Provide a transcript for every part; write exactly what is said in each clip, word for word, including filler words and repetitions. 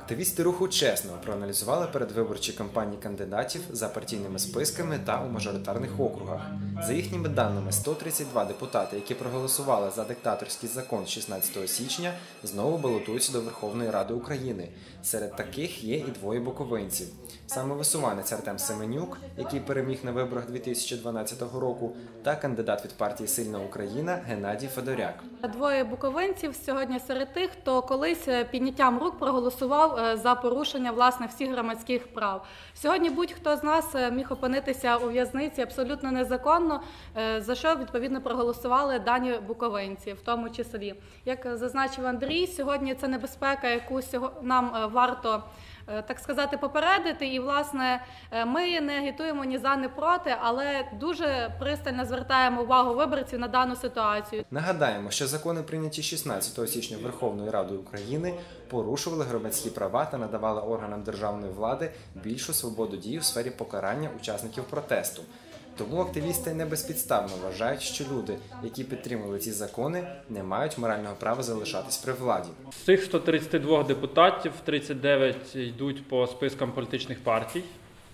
Активісти руху «Чесно» проаналізували передвиборчі кампанії кандидатів за партійними списками та у мажоритарних округах. За їхніми даними, сто тридцять два депутати, які проголосували за диктаторський закон шістнадцятого січня, знову балотуються до Верховної Ради України. Серед таких є і двоє буковинців. Самовисуванець Артем Семенюк, який переміг на виборах дві тисячі дванадцятого року, та кандидат від партії «Сильна Україна» Геннадій Федоряк. Двоє буковинців сьогодні серед тих, хто колись підняттям рук проголосував за порушення, власне, всіх громадських прав. Сьогодні будь-хто з нас міг опинитися у в'язниці абсолютно незаконно, за що, відповідно, проголосували дані буковинці, в тому числі. Як зазначив Андрій, сьогодні це небезпека, яку нам варто, так сказати, попередити. І, власне, ми не агітуємо ні за, ні проти, але дуже пристально звертаємо увагу виборців на дану ситуацію. Нагадаємо, що закони, прийняті шістнадцятого січня Верховною Радою України, порушували громадські права та надавали органам державної влади більшу свободу дій у сфері покарання учасників протесту. Тому активісти не безпідставно вважають, що люди, які підтримували ці закони, не мають морального права залишатись при владі. З цих ста тридцяти двох депутатів тридцять дев'ять йдуть по спискам політичних партій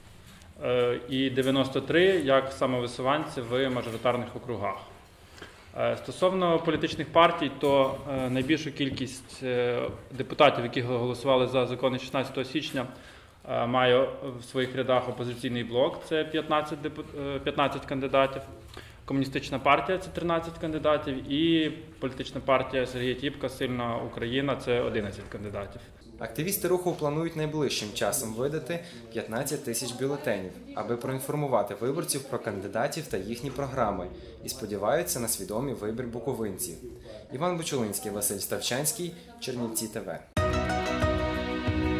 і дев'яносто три як самовисуванці в мажоритарних округах. Стосовно політичних партій, то найбільшу кількість депутатів, які голосували за закони шістнадцятого січня, має в своїх рядах опозиційний блок, це п'ятнадцять кандидатів, Комуністична партія – це тринадцять кандидатів і політична партія Сергія Тіпка «Сильна Україна» – це одинадцять кандидатів. Активісти руху планують найближчим часом видати п'ятнадцять тисяч бюлетенів, аби проінформувати виборців про кандидатів та їхні програми, і сподіваються на свідомий вибір буковинців. Іван Бучулинський, Василь Ставчанський, Чернівці ТВ.